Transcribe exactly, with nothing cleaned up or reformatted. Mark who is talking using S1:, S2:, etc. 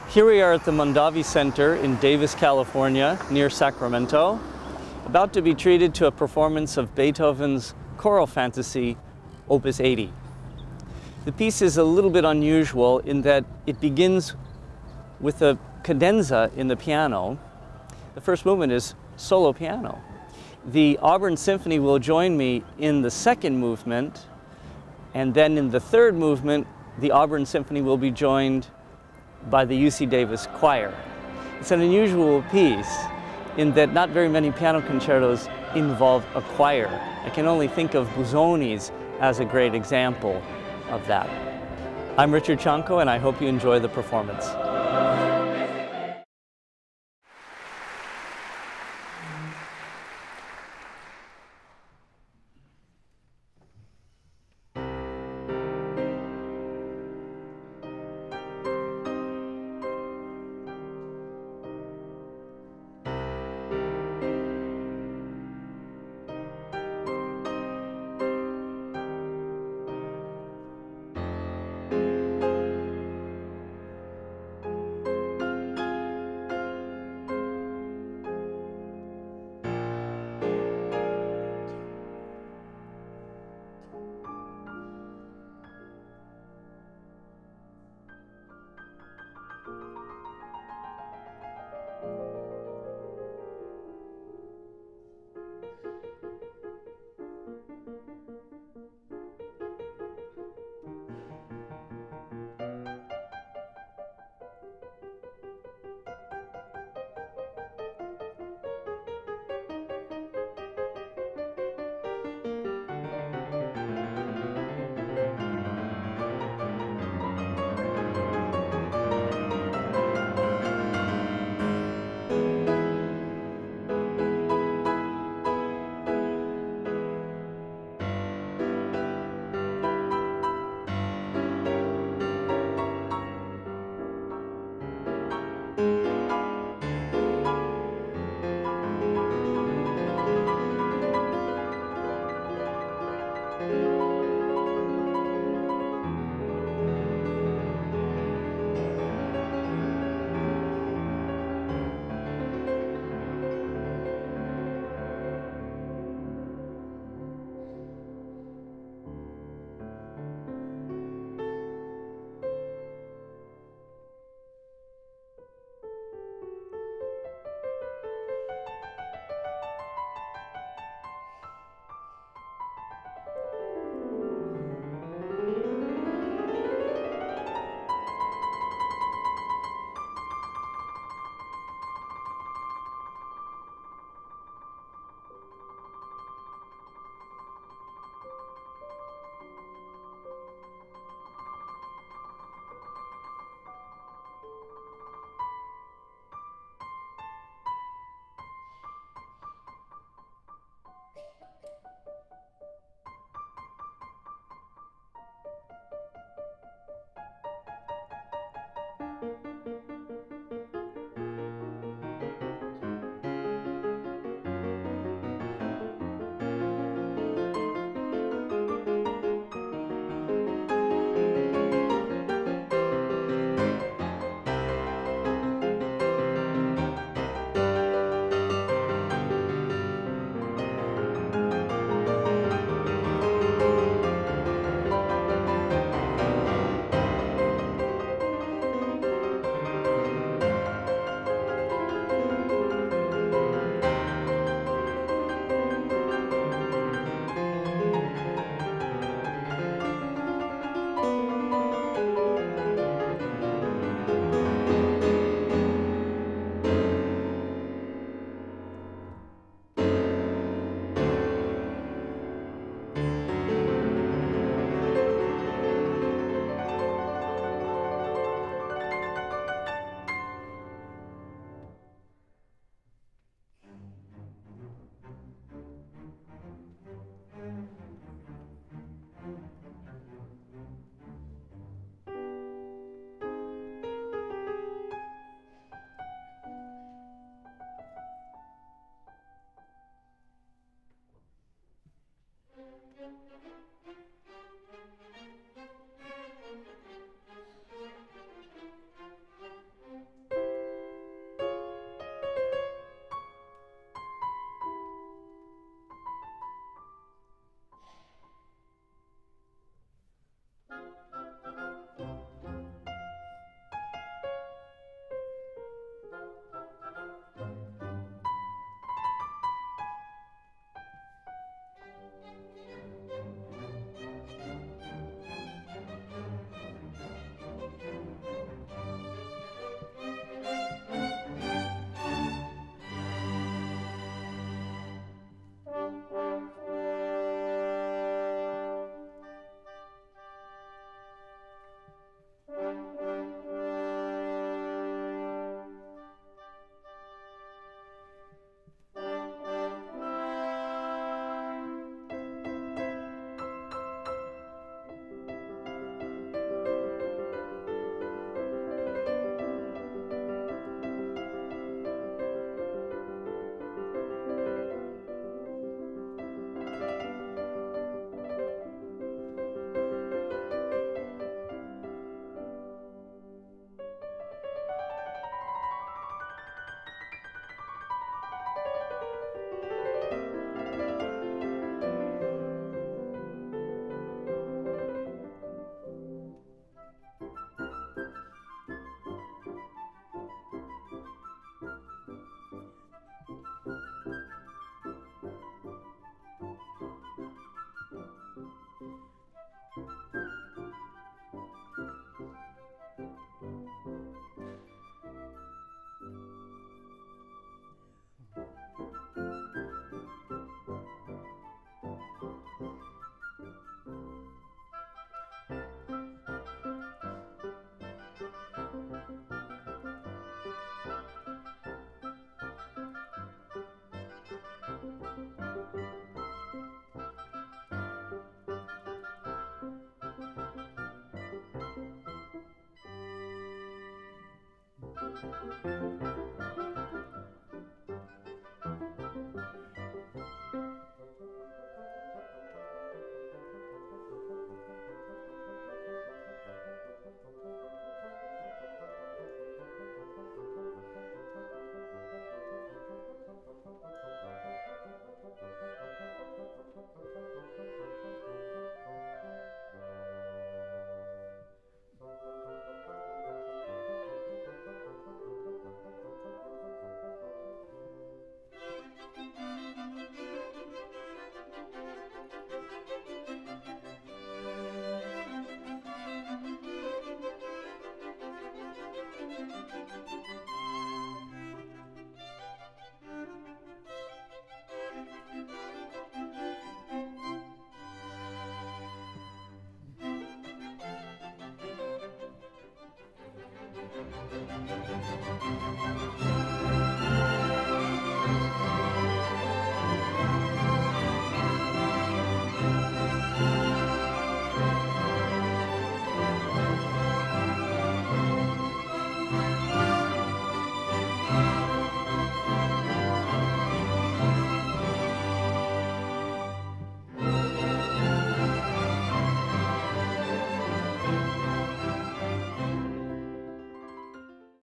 S1: Here we are at the Mondavi Center in Davis, California, near Sacramento, about to be treated to a performance of Beethoven's Choral Fantasy, Opus eighty. The piece is a little bit unusual in that it begins with a cadenza in the piano. The first movement is solo piano. The Auburn Symphony will join me in the second movement, and then in the third movement, the Auburn Symphony will be joined by the U C Davis Choir. It's an unusual piece in that not very many piano concertos involve a choir. I can only think of Busoni's as a great example of that. I'm Richard Cionco, and I hope you enjoy the performance.
S2: you.